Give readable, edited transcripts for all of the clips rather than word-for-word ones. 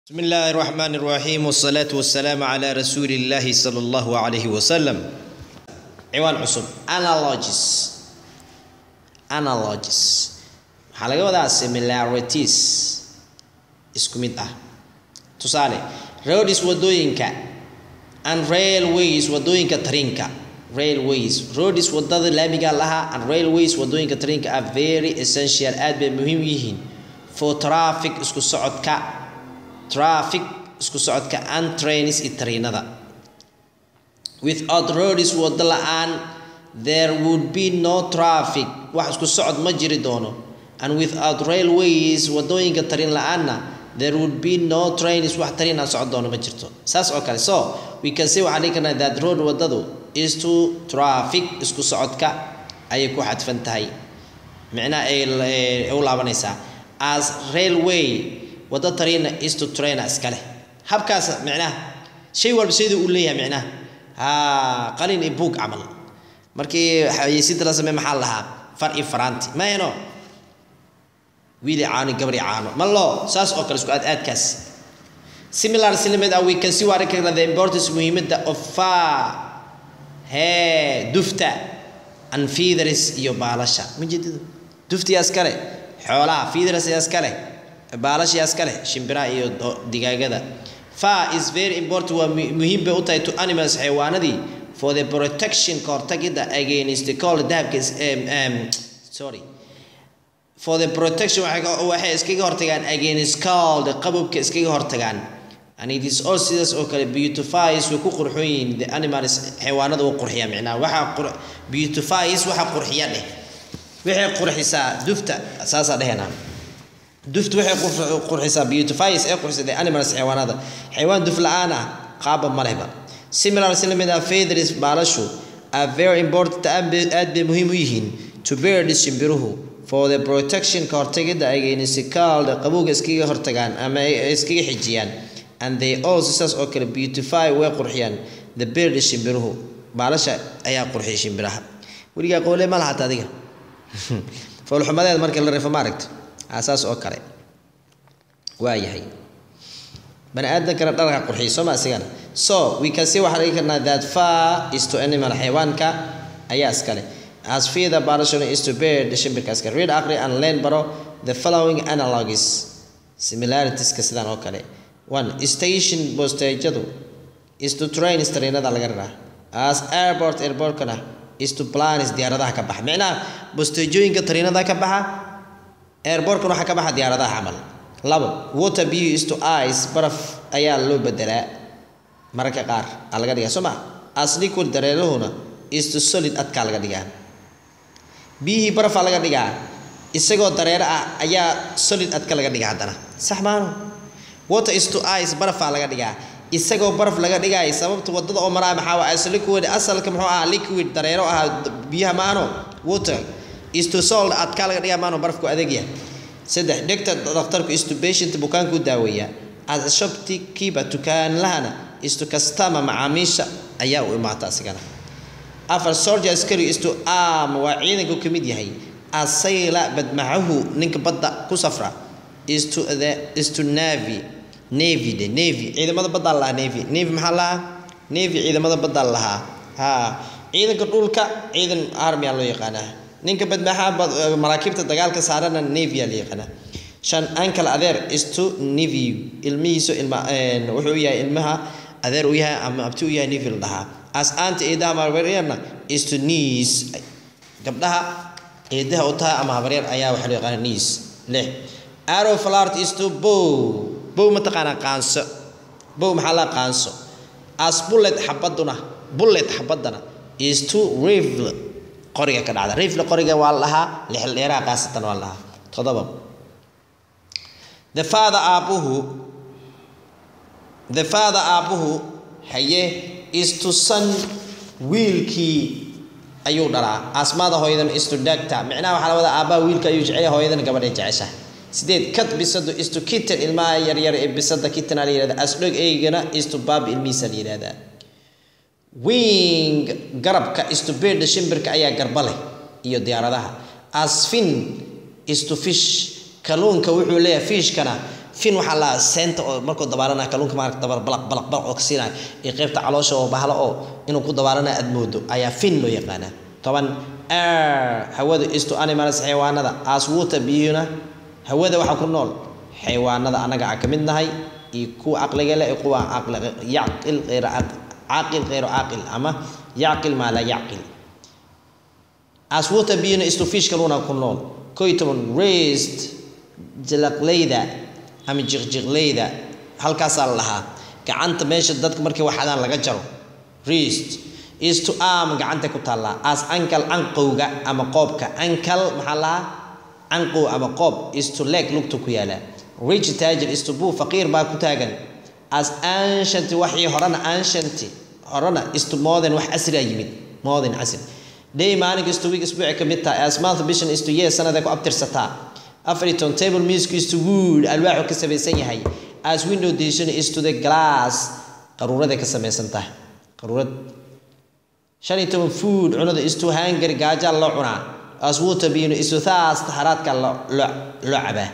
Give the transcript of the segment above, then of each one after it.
بسم الله الرحمن الرحيم والصلاة والسلام على رسول الله صلى الله عليه وسلم. عوان عصب analogies waxaa laga wadaa similarities isku mid ah. Tusaale, roads wadooyinka and railways wadooyinka tareenka. Roads wadada laamiga laha and railways wadooyinka tareenka are very essential, aad bay muhiim yihiin for traffic isku socodka and trains iyo tareenada. Without roads wada la'aan there would be no traffic, wax isku socod ma jiri doono. And without railways wadooyinka tareen la'aanna there would be no trains, wax tareen aan socod doono ma jirto. Saas oo kale, so we can say waxaan dhihi karnaa that road wadadu is to traffic, isku socodka ayay ku xadfan tahay, macnaha ay u laabanaysaa. As railway wada tareenna is to train iskale. Habkaas macnaha shay walba sidii uu leeyahay macnaha qalin iyo buug camal markii xayeysiinta la sameeyo maxaa lahaa far iyo faranti ma heno wiili caano gabri caano malo saas oo kale isku aadkaas. Similar we can see what the importance muhiimada of dufta and feathers iyo baalasha majeedid dufti askale xoolaha feathers askale baalasha askale shimbiraha iyo digaagada. Is very important wa muhiim bay u tahay to animals xayawaanadii for the protection kortagida against the cold dahabka for the protection waxay iskaga hortagaan against cold qabowga iskaga hortagaan. And it is also this oo kale beautifies way ku qurxoyin the animals xayawaanada oo qurxiya macnaha waxa beautifies waxa qurxiya leh waxay qurxisaa dufta asaasa dhaheena duft waxay qurxisaa beautifies ay qurxisa the animals xayawaanada xayawaan duf la'aana qaaba ma lehba. Similar feathers baalashu are very important aad bay muhiim u yihiin to birds shimbiruhu for the protection ka hortagida against cold qabowga iskaga hortagaan ama iskaga xijiyaan. And they also says oo kale beautify way qurxiyaan the birds shimbiruhu baalasha ayaa qurxiya shimbiraha. wariga qoole ma laha adiga fool xumadeed markii la reefo maaragta asaas oo kale waayahay bani aadamka dharka qurxiyo soo ma asigana. So we can see waxa laga karnaa that far is to animal xayawaanka ayaa iskale as feather baalasha is to bird shimbirka iskale. Read aqri and learn baro the following analogies similarities ka sidaan oo kale. 1. Station postage-adu is to train tareenada laga raraa. As airport-kana is to planes diyaaradaha ka baxa. Macnaha postage-ooyinka tareenada ka baxa airport-kana waxa ka baxa diyaaradaha camal. 2. Water view is to ice, baraf ayaa loo bedelaa mararka qaar laga dhigaa soo ma. As liquid dareeruhuna is to solid adka laga dhigaa. Biyihii baraf laga dhigaa isagoo dareere ah ayaa solid adka laga dhigaa hadana sax maano. Water is to ice, baraf laga dhigaa isagoo baraf laga dhigay sababta wadada oo maraa maxaa waa ice liquid asalka muxuu ah liquid dareero ah biyaha maano. Water is to solid adka laga dhigaa maano barafku adeeg yahay. 3. Doctor is to patient bukaanku daaweeya. As a shopkeeper tukaan lahana is to customer macaamiisha ayaa u imaata asigana. 4. Soldier askari is to arm waa ciidanku ka mid yahay. Asayla badmacahu ninka badda ku safra is to navy ciidamada badda la navy maxaa la navy ciidamada badda lahaa ciidanka dhulka ciidan army loo yaqaanaa. ninka badmaxa maraakiibta dagaalka saarana navy la yaqaanaa. 5. Uncle adeer is to navy ilmihiisu wuxuu yahay ilmaha adeer u yahay ama abti u yahay navy la dhahaa. As aunt eedaha marwariyana is to niece gabdhaha eedaha u tahay ama habaryar ayaa waxa loo yaqaanaa niece. 6. Arrow flirt is to bow ma taqaana qaanso bow maxaa la qaanso. As bullet xabadana is to rifle qoriga ka dhacda. Rifle qoriga waa lahaa lixil dheeraha qaasatan waa lahaa. 7. The father aabuhu haye is to son wiilkii ayuu dhalaa. Asmaada hooyadan is to doctor macnaha waxa la wada aabaa wiilka ayuu jecel hooyadan gabadha jecesha. 8. Kat bisadu is to kitten ilmaha yar ee bisada kitten la yiraahdo. As dog eygana is to bab ilmiisa la yiraahdo. Wing garabka is to bird shimbirka ayaa garba leh iyo diyaaradaha. As fin is to fish kalluunka wuxuu leeyahay fishkana fin waxa la senta oo markuu dabaarana kalluunka maarka dabar balaq oo kasina ee qaybta caloosha oo bahalo oo inuu ku dabaarana aad moodo ayaa fin loo yaqaana toban air hawada is to animals xayawaanada as water biyuna hawada waxa ku nool xayawaanada anaga ka mid nahay iyo kuwa aqliga leh iyo kuwa aqli yaqil غير عاقل غير عاقل اما يعقل ما لا يعقل as water biyuna is to fish kalluuna ku nool koytoban raised jalaqleyda ama jiqjiqleyda halkaas lahaa gacanta meesha dadka markii waxaan laga jaro raised is to arm gacanta ku taala as ankle anqowga ama qoobka ankle maxaa la anqow ama qoob is to leg lugta ku yaala rich tajir is to bu faqir ba ku taagan as ancient waxii horana is to more than wax asri yimid more than asri day maalig is to week isbuuc ka mid tahay as month vision is to year sanada ku abtirsataa Afriton table music is to wood alwaax ka samaysan yahay as window edition is to the glass qaruurada ka samaysan tahay qaruurad shanito food cunada is to hunger gaaja la cunaa as water being is to thirst haraadka la cabaa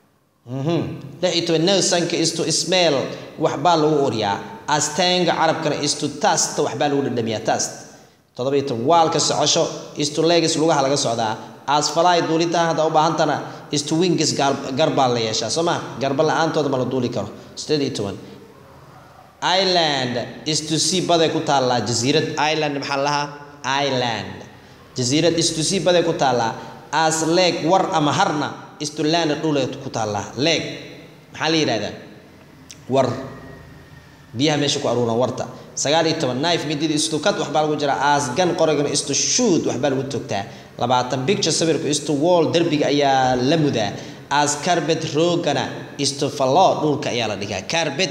la ito no sanka is to smell wax baa lagu uriyaa as tanga arabkana is to taste wax baa lagu dhadhamiyaa taste todobito waalka socosho is to legs lugaha laga socdaa as fly duulita hada u baahantana is to wings garba la yeeshaa soma garba la'aantooda ma la duuli karo 11 island is to see baday ku taala jasiirad island maxaa laha island jasiirad is to see baday ku taala as lake war ama harna is to land dhul ku taala lake maxaa la yiraahdaa war biyaha meesha ku aruuna warta 19 knife midida is to cut wax baa lagu jira as gun qorigana is to shoot wax baa lagu togtaa 20 picture sawirku is to wall derbiga ayaa la mudaa as carpet roogana is to follow dhulka ayaa la dhigaa carpet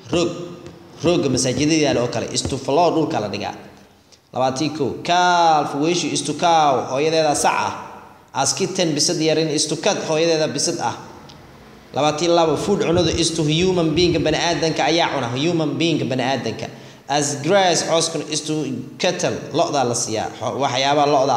roog masaajidada oo kale is to follow dhulka la dhigaa 21 calf wish is to cow hooyadeeda sac ah as kitten bisad yarin is to cut hooyadeeda bisad ah 22 food cunada is to human being bani aadanka ayaa cuna human being bani aadanka as grass oskan is to cattle lo'da la siyaa waxyaaba lo'da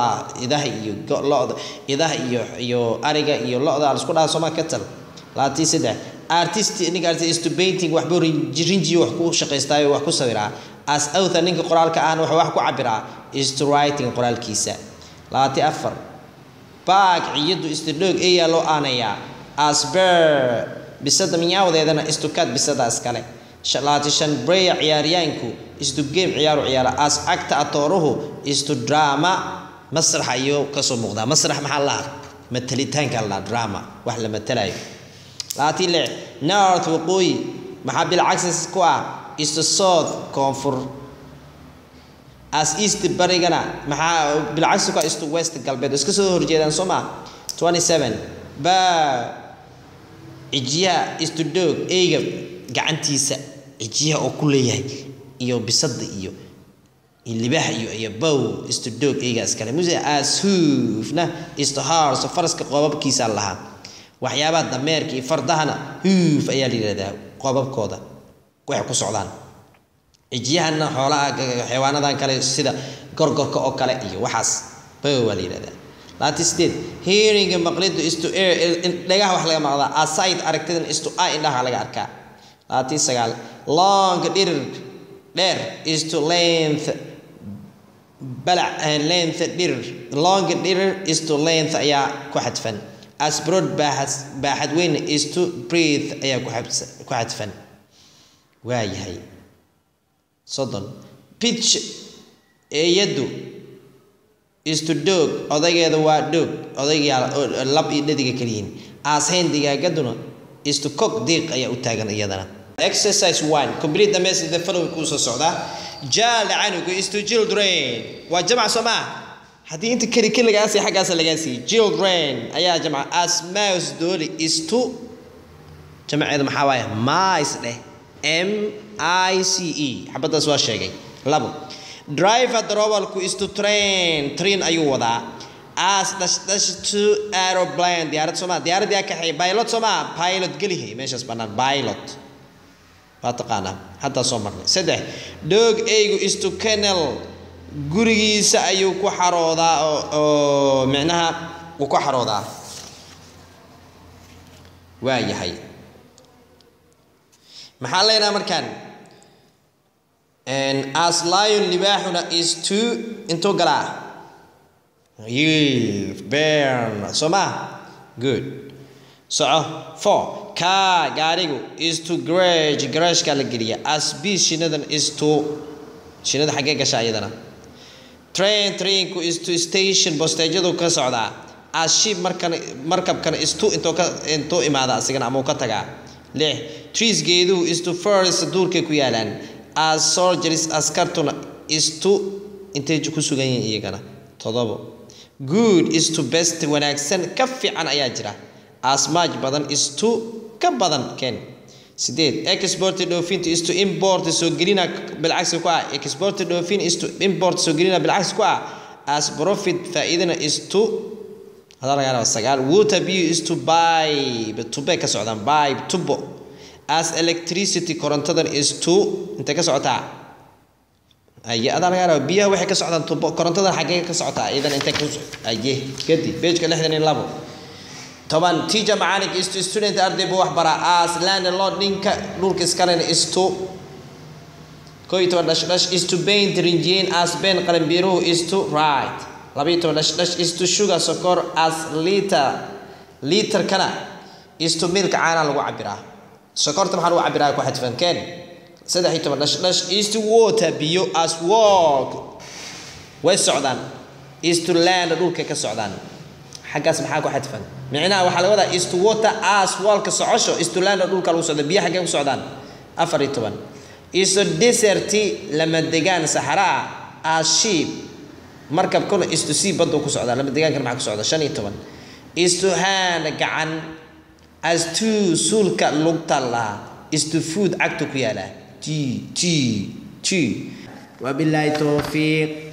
idaha iyo ariga iyo lo'da la isku dhaaf Soomaa cattle 23 artist ninka artist is to painting wax buu rinjiyo wax ku shaqeystaayo wax ku sawiraa as author ninka qoraalka aan wax ku cabiraa is to writing qoraalkiisa 24 bag iyadu is to dog ayaa loo aanaya as bear bisada miyaawdeedana is to cut bisada iskale 25 bray ciyaaryaanku is to game ciyaara as acta atooruhu is to drama masrax iyo ka soo muuqda masrax maxaa la matalitaanka la drama wax la matalayo laatii le north waqooyi maxaa bil access ku ah is to south koonfur as east barigana maxaa bil access ku ah is to west galbeed iska soo horjeedaan Soomaa 27 ba ijiya is to dog eega gacantiisa ijiya oo ku leeyahay iyo bisada iyo libaha iyo bow is to dog eega iskale muse as hoofna is to horse faraska qoobabkiisa laha waxyaabaha dameerka iyo fardahana hoof ayaa la yiraahdaa qoobabkooda wax ku socdaan ijiyahana xoolaha xayawaanadan kale sida gorgorka oo kale iyo waxaas bow waa la yiraahdaa laatisdeed hearing maqlidu is to air dhagaha wax laga maqlaa aside aragtidan is to eye indhaha laga arkaa laatii 9 long dheer is to length balac and length long is to length ayaa ku xadfan as broad baaxad weyn is to breathe ayaa ku xadfan waayahay sodon pitch yadu is to dog odaygeeda waa dog odayga lab iyo dhadiga kaliin as hen digaagaduna is to cook diiq ayaa u taagan iyadana exercise 1 complete the message the following ku soo socda jaal anugu is to children waa jamac Soomaa hadii inta kali laga sii xagaas laga sii children ayaa jamac as mouse dooli is to jamaceeda maxaa waaya mice leh M I C E xabadaas waa sheegay labo driver darawalku is to train ayuu wadaa as dash to aeroplane diyaarad Soomaa diyaarad yaa kaxay pilot Soomaa pilot galihi meeshaas banaan pilot bataqana hadda soo marnay saddex dog eegu is to kennel gurigiisa ayuu ku xaroodaa oo macnaha uu ku xaroodaa waayahay maxaa leeyahay markaan and as lion libaaxuna is to into galaa yield burn soma good soco 4 ka gaarigu is to garage ka la geliya as b shinadan is to shinada xagee gashaa iyadana trainku is to station bosteejadu ka socdaa as ship markabkan is to into imaada asigana ama ka tagaa 6 trees geedu is to forest duurka ku yaalaan as soldiers askartuna is to intee ku sugan yihiin iyagana 7 good is to best wanaagsan ka fiican ayaa jira as much badan is to ka badan ken 8 export doofinta is to import soo gelina bilcagsi ku ah export doofin is to import soo gelina bilcagsi ku ah as profit faa'iidana is to hada laga yaabo 9 water bill is to buy ka socdaan buy tubo as electricity korontadan is to inta ka socotaa ay hada laga yaabo biyaha waxay ka socdaan tubo korontadan xagee ka socotaa idan inta ku ay gadi page ka 62 طبعا teacher معانك is to student arday buu wax bara as landlord ninka dhulka iskalena is to is to paint rinjin as ben qaranbiruhu is to write 12 is to sugar sokor as liter kana is to milk caana lagu cabiraa sokorta maxaa lagu cabiraa ku xadfan keen 13 is to water biyo as walk way socdaan is to land dhulka ka socdaan xagaas maxaa ku xadfan micnaha waxa la wadaa is to water as walka socosho is to land dhulka lagu socdo biyaha xagee ku socdaan 14 is to desert lama degaan sahara as sheep markabkuna is to sea badu ku socdaa lama deegaanka maxaa ku socda 15 is to hand gacan as to sulka lugta la is to food acto ku yaala t wabillahi tawfiq